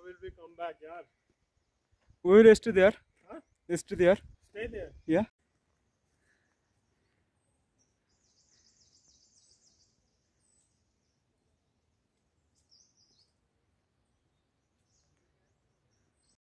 will we come back, yaar? We will rest there. Huh? Rest there. Stay there. Yeah.